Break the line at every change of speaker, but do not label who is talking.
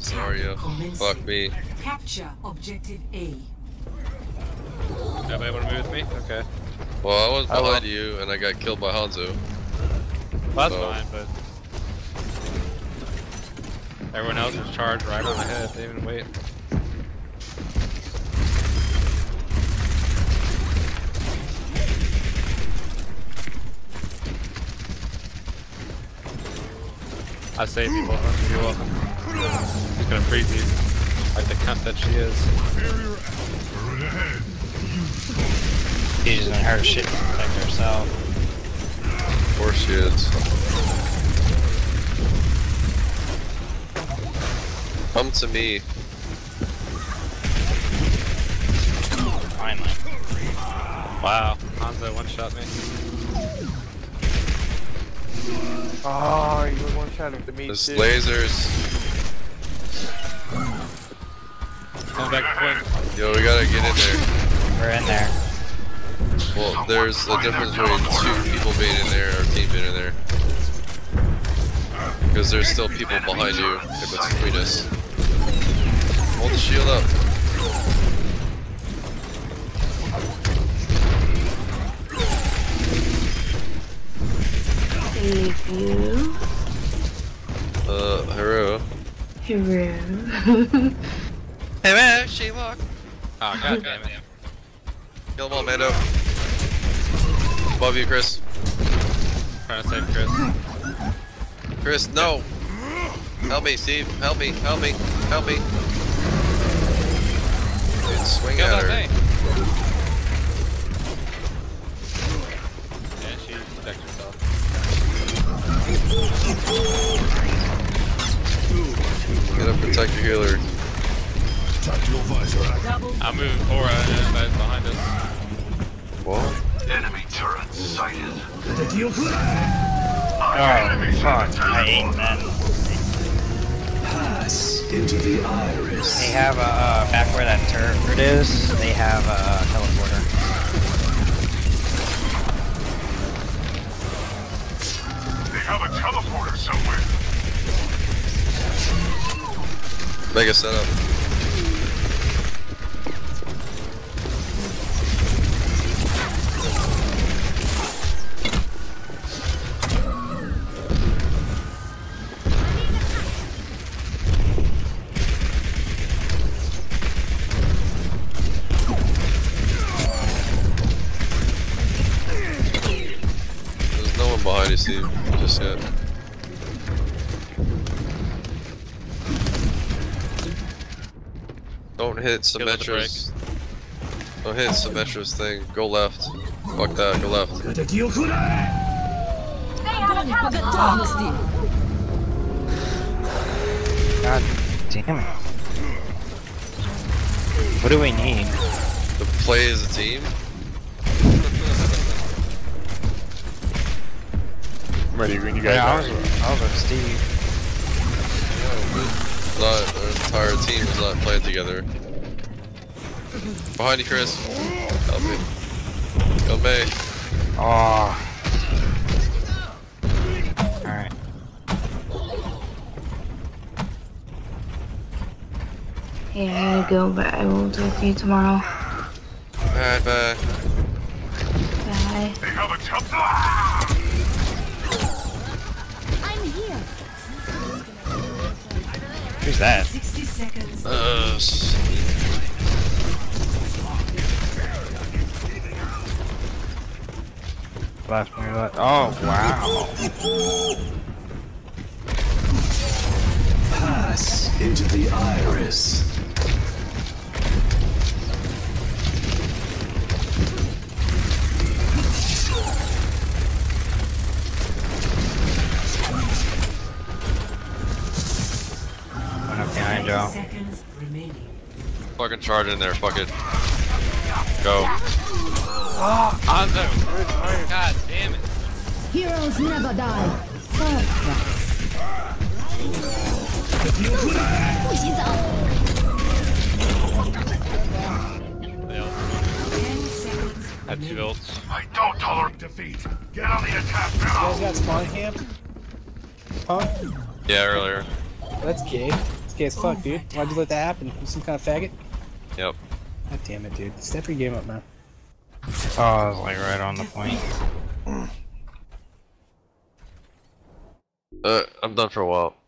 Mario. Fuck me.
Capture objective A.
Nobody want to move with me? Okay.
Well, I was behind you and I got killed by Hanzo.
Well, that's fine, but everyone else was charged right on my head. They didn't even wait. I saved you, Wolfen. You're welcome. She's gonna freeze you. Like the cunt that she is.
She's using her shit to protect herself.
Of course she is. Come to me.
Finally.
Wow, Hanzo one-shot me.
Oh, you were one-shotting to me
There's
too.
lasers.
Come back quick.
Yo, we gotta get in there.
We're in there.
Well, there's a difference between two people being in there or a team being in there. Because there's still people behind you if it's between us. Hold the shield up.
Save you.
Hero.
Hero.
Hey man, she walk.
Oh, god damn it.
Kill him all, Mando. Above you, Chris.
Trying to save Chris.
Chris, no! Help me, Steve. Help me, help me, help me. Dude, swing
Kill
at
that
her.
thing. Yeah, she protects herself.
Get up, protect your healer.
I'm moving forward, and everybody's behind us.
What?
Enemy turret sighted.
Oh, fuck. I hate that.
Pass into the iris.
They have a, back where that turret is, they have a teleporter.
They have a teleporter somewhere.
Mega setup. There's no one behind you, Steve, just yet. Don't hit Symmetra's. Don't hit Symmetra's thing. Go left. Fuck that, go left.
God damn it. What do we need?
To play as a team?
I'm ready when you guys
Yeah, I
are.
was with Steve.
Not our entire team is not playing together. Behind you, Chris. Help me. Help me.
Oh. Alright.
Yeah, I gotta go, but I will talk to you tomorrow.
Alright, bye.
Bye.
They have a teleporter.
I'm here.
Who's that?
60 seconds.
Last one. Oh, wow.
Pass into the iris.
Went up behind Joe.
Seconds remaining.
Fucking charge in there, fuck it. Go.
Hanzo! God damn it.
Heroes never die. First
Had two ults.
I don't tolerate defeat. Get on the attack
You guys
now.
got spawn camp? Huh?
Yeah, earlier.
That's gay. gay as fuck, dude. Why'd you let that happen? You some kind of faggot?
Yep.
God damn it, dude. Step your game up, man.
Oh, I was like right on the point.
I'm done for a while.